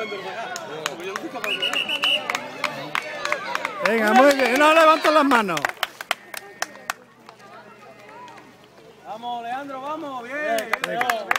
Venga, muy bien. No levanten las manos. Vamos, Leandro, vamos. Bien.